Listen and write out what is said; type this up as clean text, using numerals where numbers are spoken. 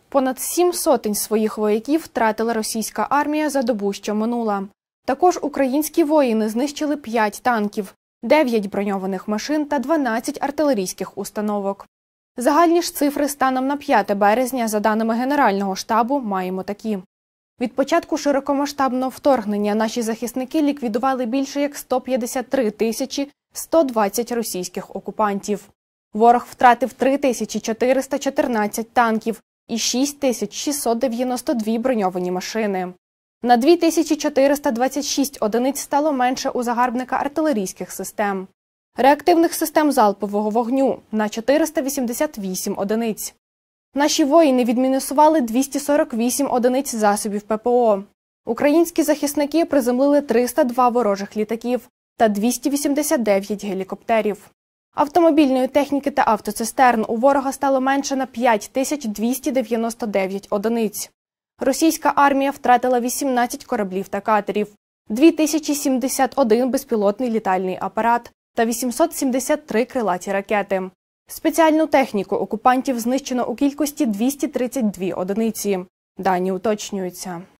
Понад 7 сотень своїх вояків втратила російська армія за добу, що минула. Також українські воїни знищили 5 танків, 9 броньованих машин та 12 артилерійських установок. Загальні ж цифри станом на 5 березня, за даними Генерального штабу, маємо такі. Від початку широкомасштабного вторгнення наші захисники ліквідували більше як 153 тисячі 120 російських окупантів. Ворог втратив 3414 танків і 6692 броньовані машини. На 2426 одиниць стало менше у загарбника артилерійських систем. Реактивних систем залпового вогню – на 488 одиниць. Наші воїни відмінусували 248 одиниць засобів ППО. Українські захисники приземлили 302 ворожих літаків та 289 гелікоптерів. Автомобільної техніки та автоцистерн у ворога стало менше на 5299 одиниць. Російська армія втратила 18 кораблів та катерів, 2071 безпілотний літальний апарат та 873 крилаті ракети. Спеціальну техніку окупантів знищено у кількості 232 одиниці. Дані уточнюються.